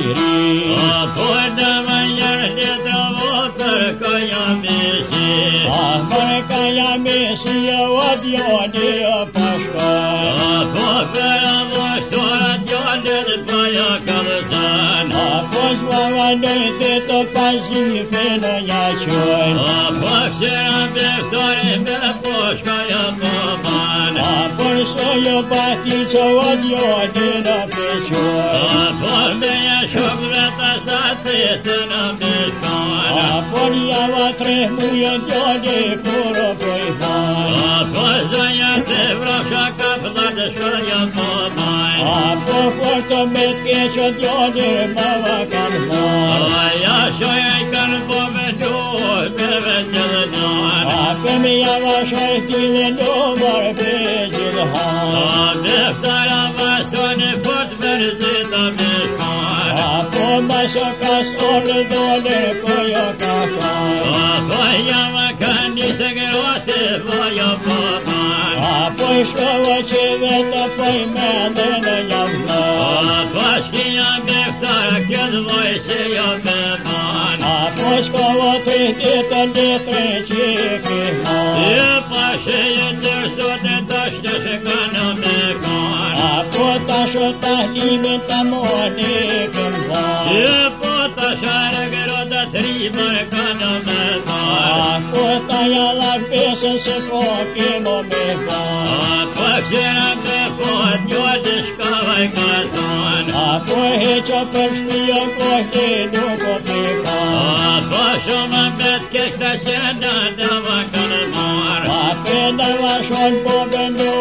miri. Apoi de maier de travo per caia mesi. Per caia mesi odio de Pașca. Apoi per avostora de paia calzan. Apoi oameni de topazi fena iacion. Apoi sera beftore de Pașca ia paman. Apoi soio batiță odio de la pecior. Apoi meia șobrata state tână mișcan. Apoi iava tremuie de coro poivan. Apoi zoia te vrașa capla de șoia paman. Apoi foarte metchecio de mava calman. Aia șoia-i calbo vedoi pe vegelănan. Apoi mi iava șoitile număr pe gilhan. Beftara vasone fort verzita mișcan. Apoi mă socas ori dole coio cafan. Apoi iava candi se geroate voia paman. Apoi șovă ce vedă păi mele ne iamna. Apoi schia beftara când voi se ia pe man. Apoi scovă tritită de trece chihan. E pașe e terso de taște se cană mecan. Apoi tașo tahlimita mone cândvan. E pota șară gerota tribăr cană mecan. Apoi taia la pesă se foche momevan. Apoi xera pe pot iode șcavai cazan. Apoi hecio perșpio coște după plecan. Apoi șoma bet chestea ședa dava calmar. Apoi dava șon pobendo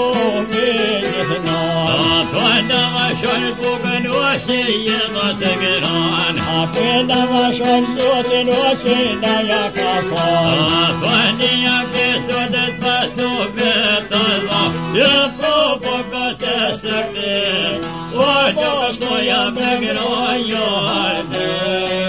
gândihnan. Apoi dava șon pobendo se ieva te geran. Apoi dava șon toate noce daia cafan. Apoi dia peso de pasto betala. E popo cate săcte. Ojo moja begrojade.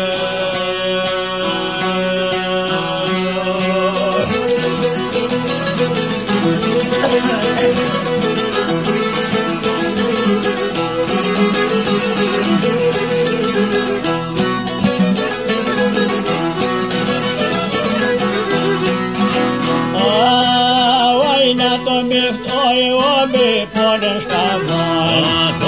Aina to mift oi obi poden škaman.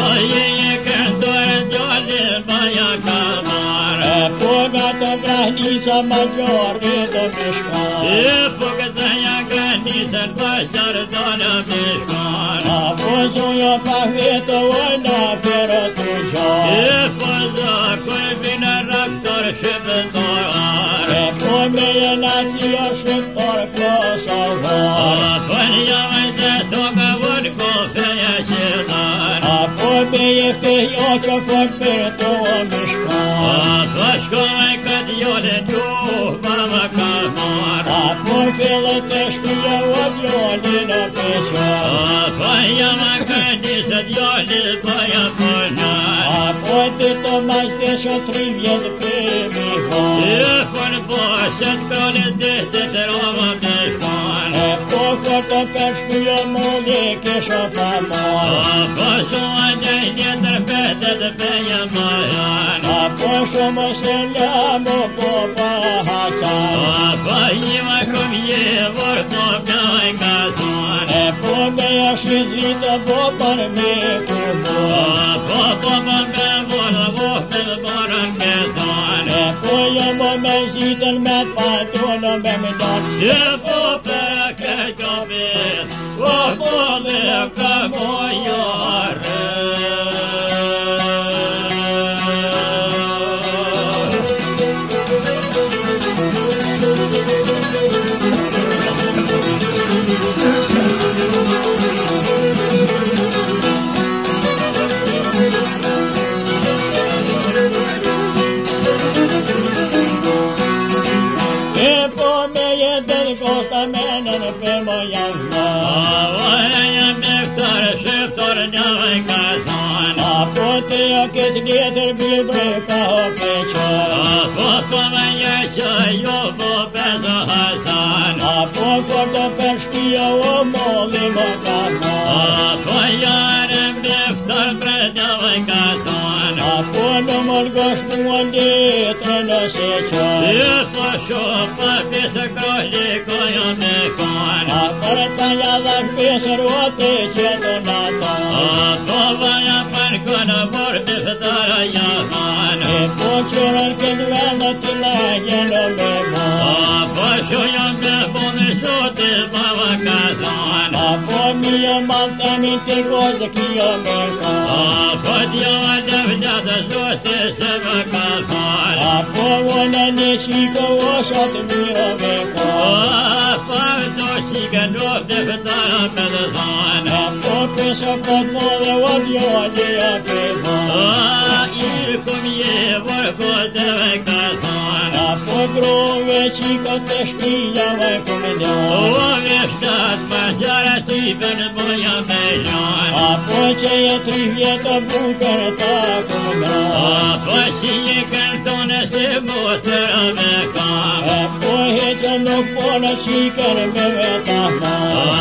Pogata granița major do mișcan. E pogata granița major do mișcan. Apoi zoia pavetă oina pero tujan. E poza coi vine raptor și betor. E pomeie națio și porcosavan. Apoi ia mai de toga vod cofeia și dan. Apoi meie feio ce fac pe două mișcan. Apoi școmai cât eu de tu mama camar. Apoi felătești odio din pecior. Apoi ia mai gândit eu de baia până. Apoi te tomați de și-o triviet pe mihon. E până boșet că le dete te roma mișcan. Apoi fotopești eu moleche și-o pamon. Apoi și-o de-ai de trepete de pe ea măran. Apoi și-o mă se leamă popa Hasan. Apoi ima cum e vor popea-i cazon. Apoi me-a și zlită popar me cu bun. Apoi popa me voră vopel boran cazon. Apoi eu mă mezită-n met patronă me-mi dan. E popera că copil, o pole ca moiară. Costa menen pe moianna. Oare ia meftar șeftar ne-ai cazan. Apote eu cât dieter bilbre ca o pecior. Apoi mai ieșa eu popeza Hasan. Apoi foarte perștie o molimă caman. Apoi iar meftar ne-ai cazan. Apoi nu mă-l goști bătrână se ceară. E pășo, păpisă, crolicoia mecană. Apărătaia v-aș besă rote ce donata. Apăvaia părcână vorbi fătara iahană. E pociorul când vreană tila ghenă meva. Pășoia me bună șote bava cazană. Apomia m-am aminte goză chio meva. Pădiaua de-avleadă jote se vă cazană. Apomona neșică oșat mio meva. Pădocică noapte fătara pe dăzană. Apopesă potmole odiolia meva. Cum e vorcul de vă cazană. Apogrove cică te știa mai cum dea. O veștat pășara țipen boia mejoană. Apoi ce e trivietă bucără ta cum dea. Apoi și e cântonă se mutără mecană. Apoi hete nu ponă cică-ne meve ta ma.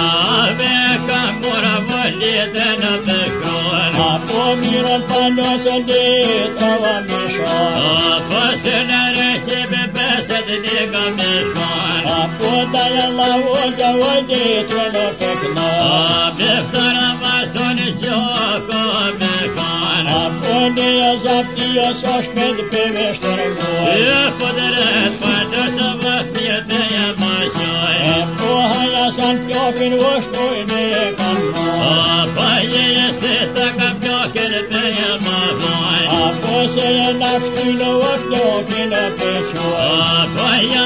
Mecan mura volită nă peșcoană. Apoi miră-n panoasă de trava mișoară. Apoi se ne recipe pesă de nega meșcoană. Apoi da-ia la oza ode trănă pe cnară. Beftara masone cioco mecană. Apoi de-ia zaptia s-aș med pe meșteră mori. E poderet pătă să vă fie pe ea mașoară. Apoi haia s-an piopin oștoi ne cam mori. Apoi este țaca piochere pe ea mașoară. Apoi se e naștină oșteochină pe cioară. Apoi ea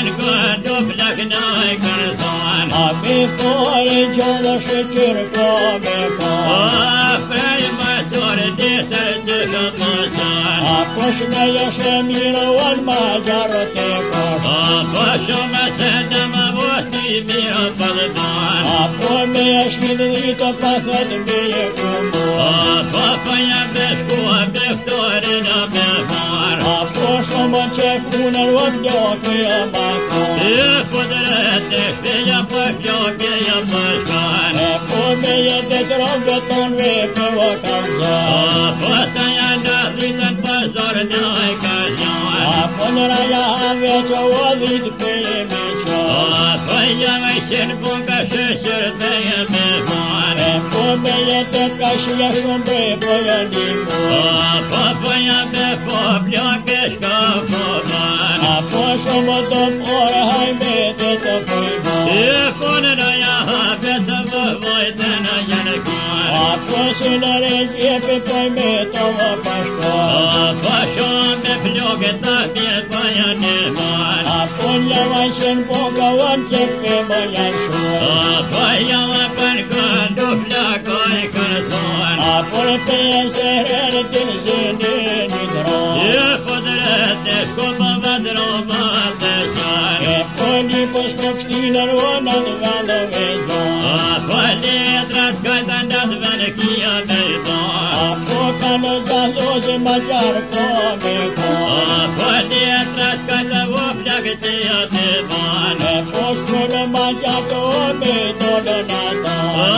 părcă duplec noi cărzoană. Apoi fore geală și circă me cam. Apoi măsori de țărcică mașoară. Apoi și ne ieșe miră ori maghiară te coști. Apoi și mă se dă-mă voti miră pălădoană. Apoi me ești gândită păcăt mie cum mor. Apoi ea beșcua beftorină pe vară. Apoi și mă încep pune ori de ochii mai cum. E podrete fia pășoche ea pășcoană. Apoi me e de drobăton pe o camză. Apoi ți-a năzit-n păzor ne-ai căzioană. Apoi raia aveți o vid pe mișo. Apoi ea mai și-n buncă și șerpeie pe vară. Apoi me e de ca și ești umbre băiă din mor. Apoi ea pe fopliocheșcă fovară. Apoi și mă dăm ore hai me de să pui mor. E pune-nă ea pe să vă voi tână iarăcoară. Apoi să ne regie pe păi me tăvă pașcoară. Apoi și-o pe plioche ta pe băia de vară. Apoi le mai și-n boga o încep pe băian șoară. Apoi ea mă părcă dufleacoi cărzoană. Apoi pe el se rere din zâne nidroară. E podrete scopă vădromate șoară. Apoi lipă-s procștină-n ona dveală vezoară. Apoi letrați căi-tă-n dat-vene chia meidoară. Apoi ca-nă zaloze maghiară come coară. Apoi letrați căi-tă o pleacă tia de vară. Apoi spune maghiară o metodă nata.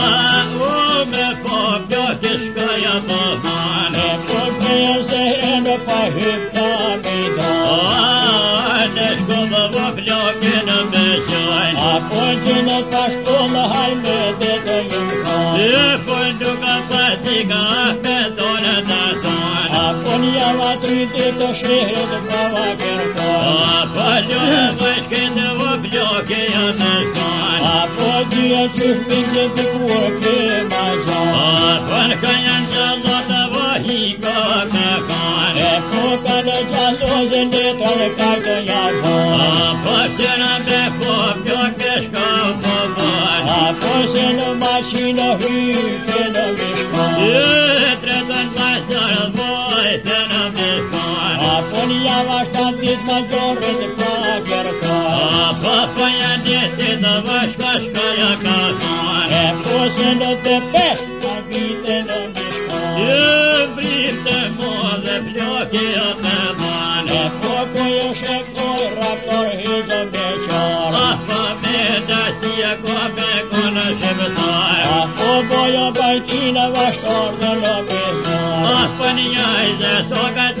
Ume popiocheșcă ea pe vară. Apoi pe el se rere pa hâpta midroară. Deci cum vă plioche-nă pe șoară. Apoi tine ca școlă hai me de dăiucoară. E pânducă pățică pe tonă de toană. Apoi ea va tritită și hâdbava ghercoară. Apoi lună vășcândă vă plioche-ea pe șoară. Apoi die ce-și vinge de cu ochii majoară. Apoi că-i-n celotă vă hică pe coară. Apoi ca-nă zaloze ne trălcagă ea voară. Apoi se-nă pe popiocheșcă pe vară. Apoi se-nă mașină hâpă-nă mișcoară. E tretă-n păsără voi te-nă mișcoară. Apoi ea va ștabit majoră de pa ghercoară. Apoi ea detită vășcoșcă ea ca soară. Apoi se-nă te pești, ca vite-nă mișcoară. E bripte modă plioche-ea pe vară. Apoi că ești coi raptor hiză mecioară. Apoi medație cu pe conă și vătoară. Apoi boia baitină va ștor de la mecioară. Apoi ea-i de tocă-tă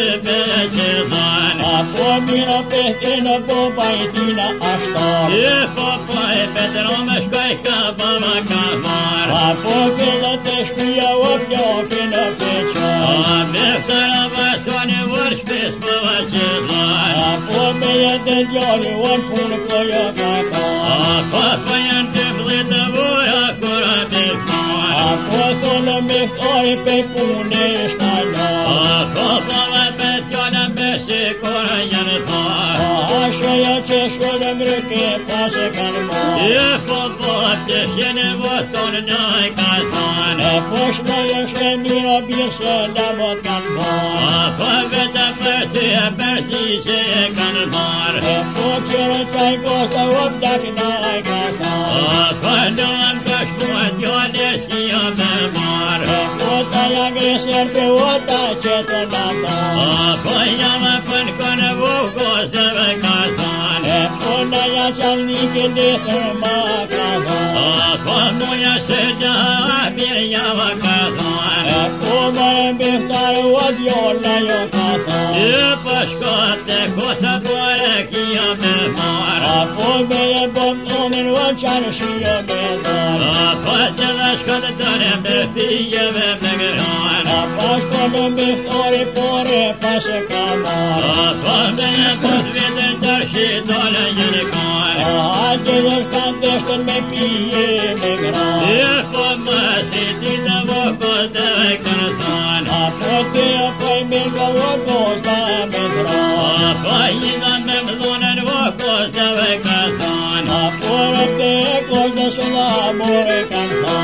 becedan. Apo mira pehtina popaitina ashtar. E papai Petromeš kajka baba kamar. Apo kela teškuja opjokina pečar. A meftara vasoni vorš pes bavačedan. Apo meja dedjali on pun koja kakar. A papajan teblita vora kora befar. Apo tola mehtari pe pune shtanar. A papava petjana besi kora jantar. Ashaya cheshwara mrike pase kanmar. E papa teshene vaton nai kasan. Poshmaya shemira birse damat kanmar. A paveta peti bersi se kanmar. Potjera tajkosta opdak nai kakar. A padam kashmuat yodeski amemar. Potaya greser pe ota chetonamar. A payama pankana vogos deve kasan. Ponaya chalnike dehtama kakar. A pamoya seda biryava kasan. Pomare behtar odyola yo kakar. E pashkate kosa bore ki amemar. Pomeye bomtomen vachar shiya bedar. A patelash kadane befiye ve megran. Pashkono behtare pore pase kamar. A pameye podveder tarshi dole yenikan. Ajeler kandesten me piye megran. E pamasi tita vokos deve kasan. Pote apay mega vokos da megran. A payina memlonen vokos deve kasan. Porate kosda sula more kantar.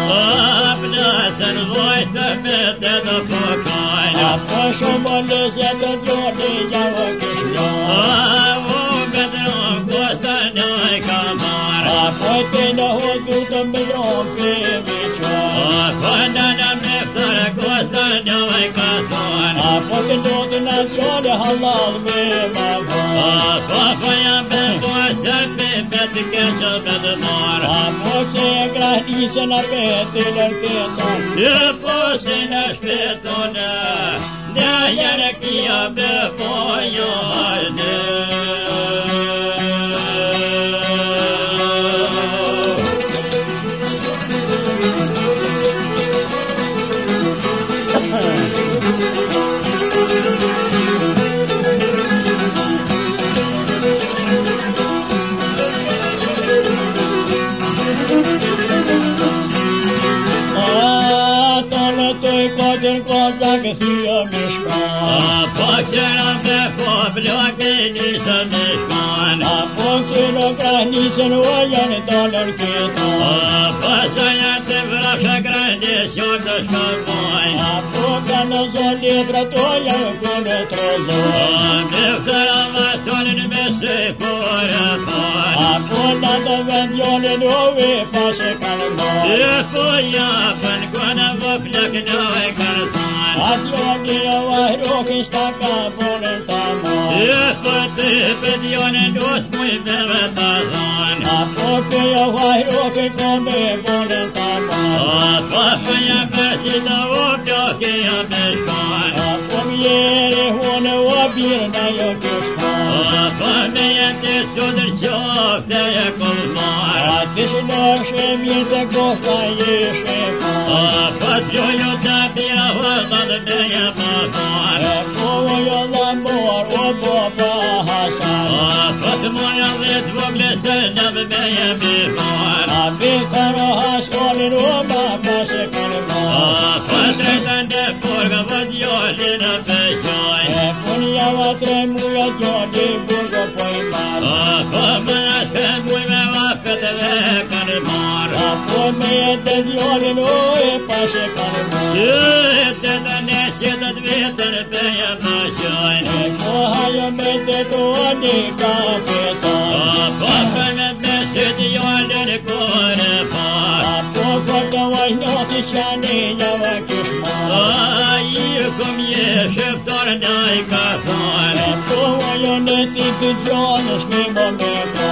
Apnasen vojta mete do pokan. Poshomole zeto jodi java kishya. O bedrom kosta nai kamar. Pote na hodu to megran pe vichwa. Pandana meftara kosta nai kasan. Pote jodi na jodi halal me mava. Papaya bento serpe betkesha bedmar. Pote grahnice na petiler ketan. E posina shpetona. Ne yanakia befoyane. Kodir kozak siya mishkan. Paksera befo bloke nisa mishkan. Poksera grahnicen ojan dalar ketan. Pasaya te vrasha grande shorta shkamoy. Pokana zoli vratoja kone trozoj. Meftara vasonin mese kore par. Ponada vendjonen ove pase kalmar. E poja pan kona voplak nai karsan. Adjoni avahrokin staka polen tamar. E pati pedjonen dos muy bevetazan. Poke avahrokin kome polen tamar. Papaya besita vopjoki ameshkan. Pomjere hone obirna jo kishkan. Pameja te sudr qofte e kulmar. Tisnoshe mirte kosta jeshe kan. Patjojo te pira vëllat meja papar. Povojo lambor o popa hasan. Patmoja vet vogle sëllëm meja bifar. Bihtar o hasonin o ma pase kalmar. Patrejtan de forga vëdjolin e peshoj. Punja va tremuja gjodi burgo pojmar. Pameja shte mujme vapet dhe kalmar. Pomeje te djolin o e pase kalmar. Te të nesjetet vetën peja peshoj. Pohajo me te to ani ka petan. Papër me besit jolin kore par. Pokorta vajnoti shani java kishmar. I kom je shëptar naj ka thar. Pohajo ne ti të gjonës me më me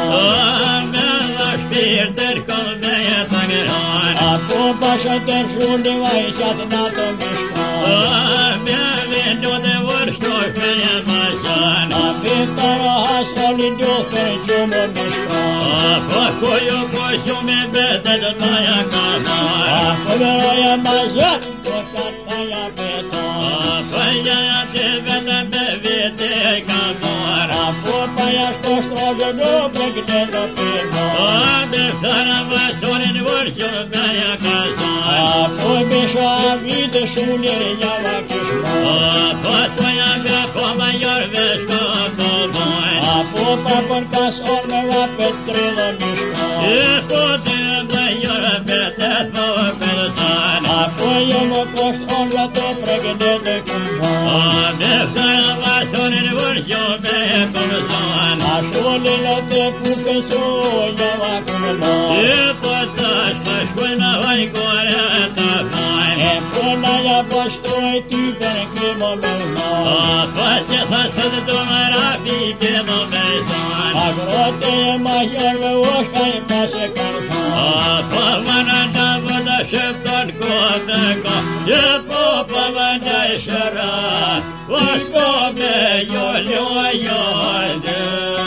par. Me dha shpirtër kom me jetë ngëran. Po pasha të shundi vajsat në të mishkar. Me vindo dhe vërshtosh me e mașan. Apitara hasali diofer ciumă mișcan. Făcuiu cu șume bete de taia cazan. Apăveroia mazat, tocat taia betan. Făia te vede pe vite cazan. Apopaia școstrogă dobre gde de pirman. Beftara vasorin vorciu taia cazan. Apoi beșa vide șunere iava chișman. Fătoia bea coma iar veșcă cazan. Apopa părcas orme va petrilă mișcan. Poate bea iar betet vă persan. Apoi eu mă cost orme te pregăde de câmpan. Beftara vasorin vorciu taia cazan. Așolele te pupe soia va câmpan. Potaș pășcuna vai goarea ta fain. E până ea păștroi tüpen crimă melman. Face să de domara bite mă besan. Agrote e major ve oșca e pase carfan. Pămâna da vădă șeptot cu obdeca. E popă vădă șera. O scobe iolio iolde.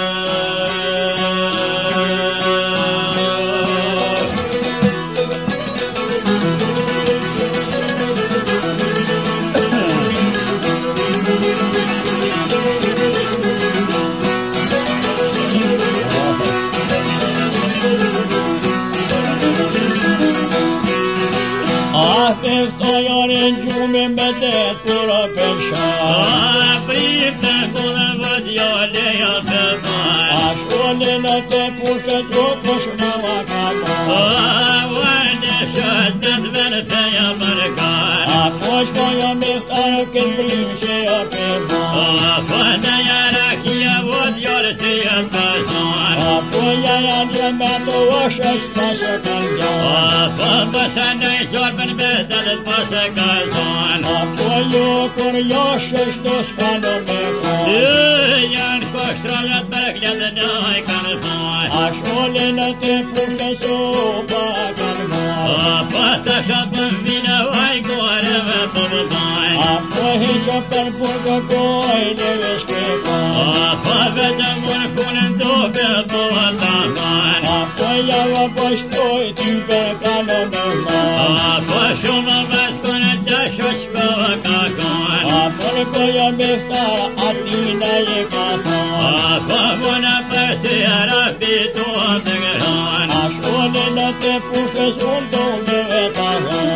Afeftoior în giume mede tură pe șar. Pripte cu văd iolea pe mai. Așolele te pupe totuș n-am acabat. Unde șătet vene pe ea mărcar. Apoi școia meftară când prim și ea pe mar. Fădă iară chia văd iolea te ia tăzon. Apoi ea gemetă oșă-și pasă căldean. Păbăsă-ne-i sorben bedele pasă căzon. Apoi eu curioșă-și toscană mefar. Iar coștroiat berglia de noi călzon. Așolele te pupe sopa călman. Pătășa până vine vai goare ve păbăzon. Apoi hicio per purgă coile vezi pe pan. Păvedă mun punen dobe băvătaman. Apoi ea va păștoi tüpe cană melman. Pășumă vezi până ce-și băvă căcon. Apoi coia meftara atina e cafan. Pămână păstiera pitu de găron. Așolele te pupe sunt-o mevetahan.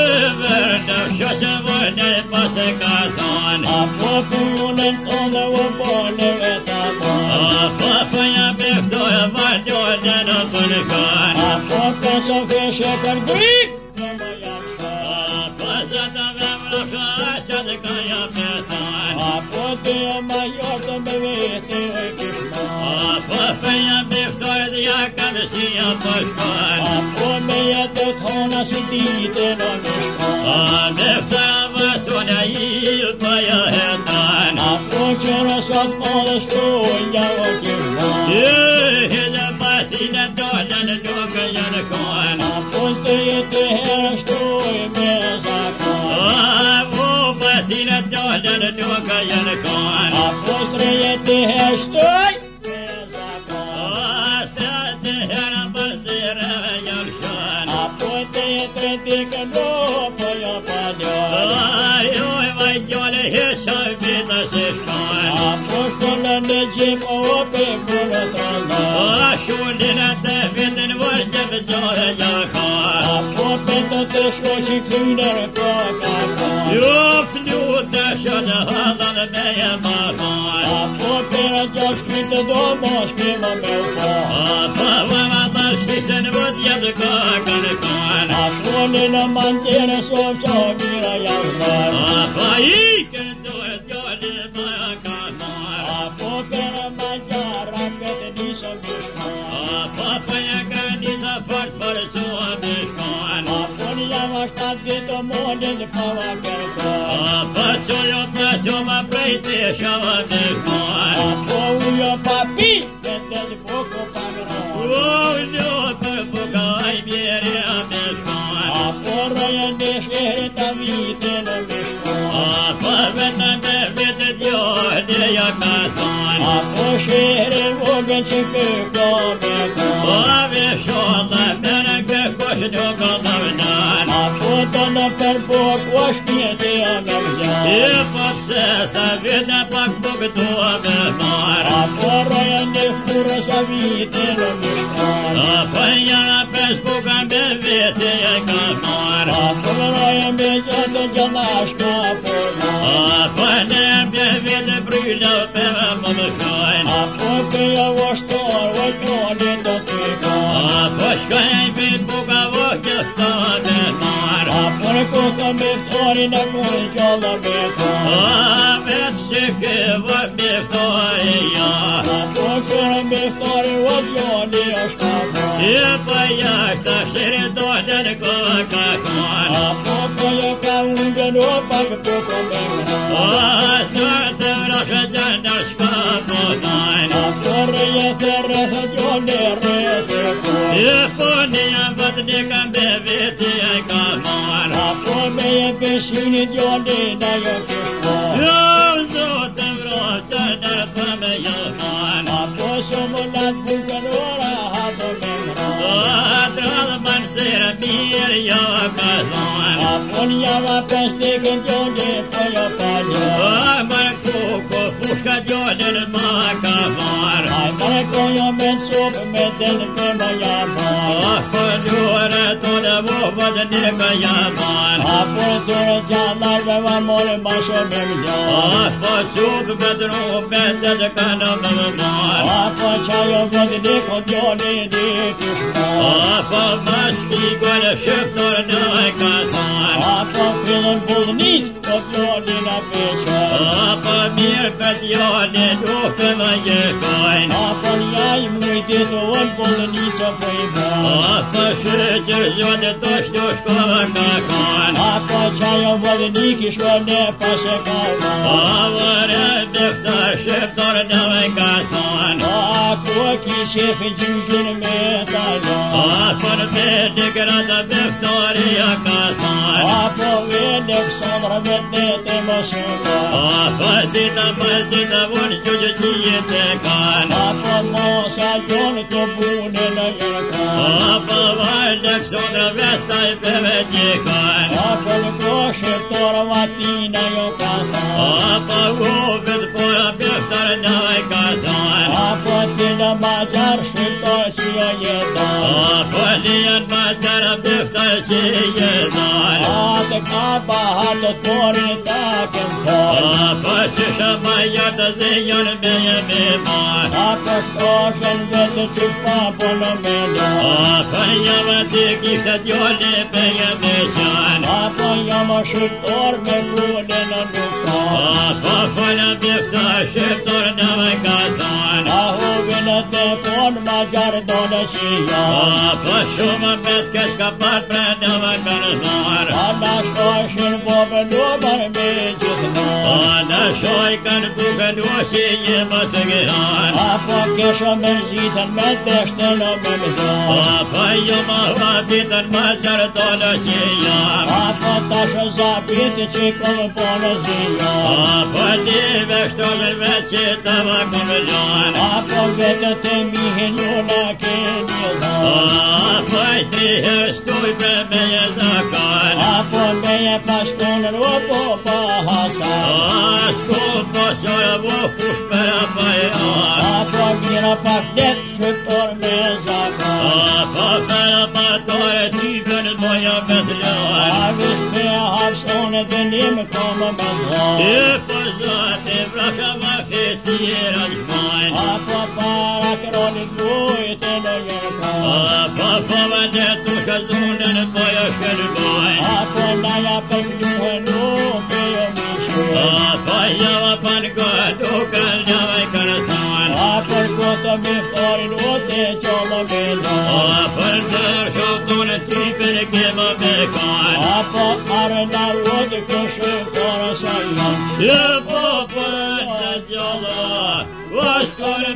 Verde și-o văde pasă căzon. Apoi puiunen tonă o bole vetahan. Păfăia biftoră văd-o de nă pânăcan. Apoi pe să feșe că-n gric ne mă iașa. Păsătă avem rășa așa de caia petan. Apoi te e mai iortă me vete oi chișman. Păfăia biftoră de ea căme și ea pășcan. Apoi me e te tona si dite no mișcan. Biftora vă sunea il păia hetan. Apoi ce răsat mălă stoi ia o chișman. Hede patine dolen ducă iară coan. Apoi te e te heră stoi me zacan. O patine dolen ducă iară coan. Apoi străie te heră stoi me zacan. Astea te heră bălzire iar șan. Apoi te e tretică no păia padioare. Oi vai giole hesa vida se șan. Apoi școlă negim o pe bună trandar. Șulina te vindin vorce pe joare iacor. Apoi pe toate școși câinere cocacar. Eu fliută și-o-de hală meie mahor. Apoi pe răgeau șcrite domnă schimă meu far. Păvăma bălști să-n văd iad cocan. Apoi lină mantere s-o mira iar. Păică doar joale mă canor. Apoi pe rămăgea rapete ni să mișcan. Păpăia granița foarte fără țua mișcan. Apoi i-am așteptat o mole de pava cărcan. Pățuiu pățu mă prăite și-o mișcan. Apoi uio papi, vedeți bucu pagran. Uliu pe buca ai mierea mișcan. Apoi răienești erita vite la mișcan. Păvete me vete diole vete jag kassan. Apășire vorbe ce pe căme Ave șola, mene că coși de-o călăvnan. Apătănă per poc oștie de amevzean. E popse să vede pac bogătua pe mar. Apărăia de fură să vite în mișcar. Apăiana pe spuca me vete jag kassan. Apărăia mezată genașca pornar. Apăne me vete brylă pe mămășoin. Apăpăia oștor, oștoare de tăicar. Apășcai pe spuca vochăsta pe mar. Apărăcotă meftori de curgeală meftor. Aveți ce că vă meftoria. Apăcără meftori oștoare oștapă. E păiașta și redoane cu cacoan. Apăpăia ca unde nu fac pe comemra. Toată vrașa geană-și capotan. Apărăia fără să geone răzăcoi. E punia vădnică de vete ai camar. Apămeie pe sine geone de-aia chișcoi. Eu zotă vrașa de-ar pămă iocan. Apăsă mânat bucăroara hată memra. Toată mănțiră mir eu cazoan. Apănia va peste când geone păia păia. Amar cu pușca geone mă camar. Ai mare coio mențop medel pe măia mare. Apădioră toată vovă de nică iaman. Apătură geanar pe mamore mașă memzea. Apăciup pe drum bete de cană mămănar. Apăceaio vădnică geone de chișcoi. Apă maschi goală șeptor n-ai cazan. Apă filon bulniți pe geonina pecea. Apă mir pe dione nu pe mă iecoin. Apă-n-iai muitit-o în bulniță păiva. Apă șecer ziua de toși duși cu cacan. Apăceaio vădnici și-o nepasă calma. Avărea deftar șeptor n-ai cazan. Apă ochii șefi giungin metalea. Apă-n vede grada deftoria cazan. Apă vede sombra vedete măsura. Apă dita măzdita vor ciucicie de can. Apă mosa gion că bune la ierca. Apă valdec sondra vestai pe vecican. Apă-n coșe tora vatina eu casa. Apă uved pora deftar n-ai cazan. Apă tine mazar și toți o ieda. Apă lian mațara deftar și iedan. Ate capa hată tori taken tori. Apă cișa mai iată zion mie mimar. Apă coșen vede cipa bună media. Apă iamă tichiftă diole pe iemeșan. Apă iamă și torme bune la nuca. Apă fălea deftar șeptor n-ai cazan. Aho vine te pon magar donă și ea. Apă șumă petcă scapat prea n-ai canănar. Ana șoșin bobă nu mărmegit nor. Ana șoican bucă nu și e mătăgăran. Apă cheșă merzită-n metește la memzor. Apă iamă vabită-n mațar donă și iam. Apă tașă zapite ce cum ponă ziua. Apă diveștoșă-n vecită mă cumăjoan. Apă vede-te mihinuna chemiză. Apă-i trihestui pe meie zacan. Apă meie pascună ropo pahasa. Ascultă soră vă pușpera băian. Apă vina pacdet și torme zaca. Apă fără patore tivân voia vedlean. Avis pe hapsone de nim comă mezor. E păzate vrașa va fi țieran fain. Apă para cronic uite la ierca. Apă fămă de tușcă zună-n băiașcă-n bain. Apă naia pe gduhe nu pe eu mișu. Apă iava pan găducă-n ne-ai cărăsan. Apă cotă miftori nu te ciolă mezor. Apă-n zăr și-o-tună tipele chemă becan. Apă are la rod că și fără să ia. E popăr de geală, vă-ștori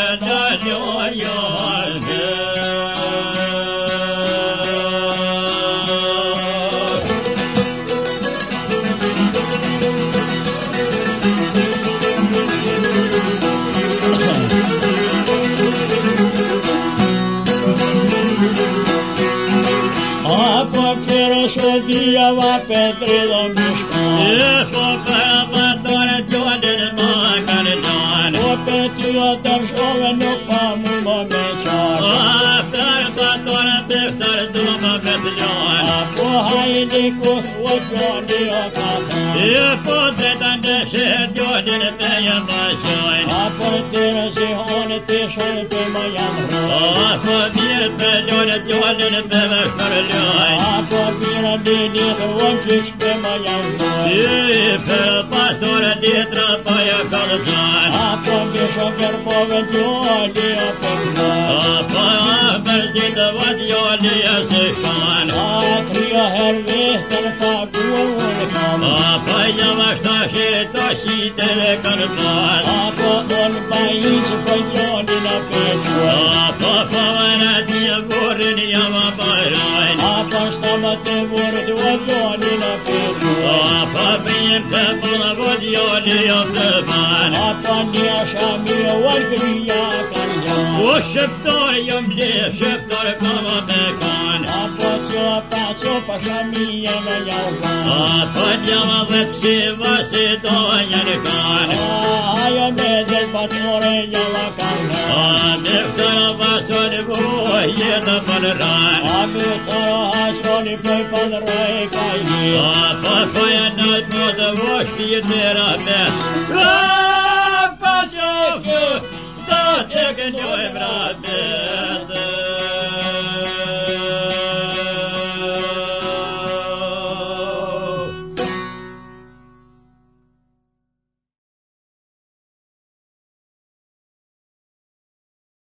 mea-n-o-iarne. dia va petrilo mișcan. E făpărămătoare Ionin Măgălăan. O petrio dăm șove nu pamu mă meciar. Făpărămătoare Peftar Duma Petlion. Apo haide cu o Ioani o cata. E potretan de șer Ionin pe Iambașoin. Apo tira si hone te șoi pe mă iam roi. Apo vir pe Ionin Ionin pe Vășcărălioi. Apo bira de dire o cici pe mă iam roi. E făpărămătoare Ditra Paia Călățan. Apo bișo gerbove Ioani o pe mă. Apo merzită văd Ionia Sășan. Atrio hervehten fagur unikam. Apo Iamașta și Toșitele Călățan. Apo on baici pe Ionina pe tuoi. Apo făvăna din Vorin Iama Bărain. Apo stamate vurd o Ionina pe tuoi. Apo printă bună văd Ionia Tăban. Apo niașa mie olgria canjan. O șeptor iumble, șeptor pama mecan. Apo țopa pașa mie mă iau ban. Apo Iama văd și vase Doianican. Aia medel patore iau canjan. Ame ftara vasoni voie da Bălăran. Abe tara hasoni pe palroi caini. Apo foia n-ai podă voștie tera mea. Apo ce-o fiu, da te gândoi vrate.